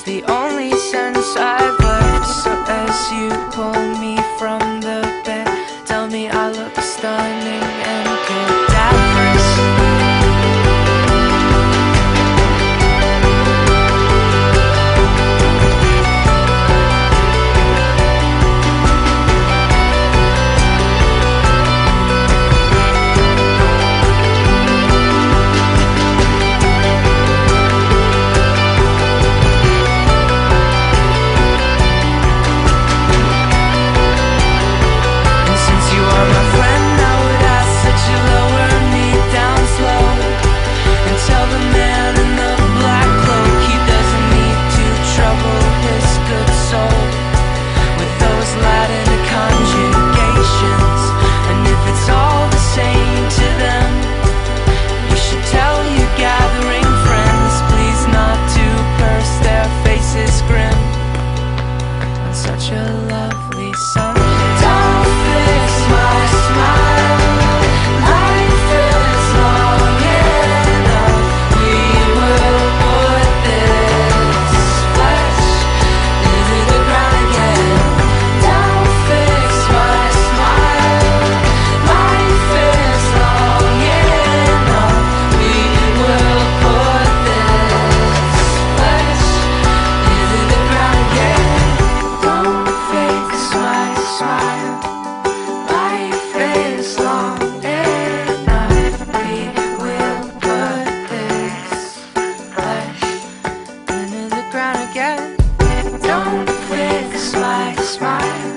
the only sense I've left. So as you pull me from the bed, tell me I look stunning and cadaverous. Such a lovely Sunday. Don't fix my smile. Life is long enough. We will put this flesh into the ground again. Don't fix my smile. Life is long enough. We will put this flesh into the ground again. Don't fix my smile. Life is long enough. We will put this flesh into the ground again. Don't fix my smile.